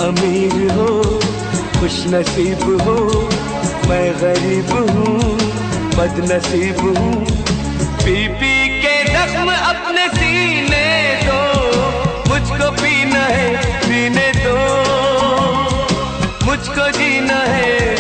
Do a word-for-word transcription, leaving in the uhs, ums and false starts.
अमीर हो खुश नसीब हो, मैं गरीब हूँ बदनसीब हूँ। पी पी के जख्म अपने सीने दो, मुझको पीना है पीने दो, मुझको जीना है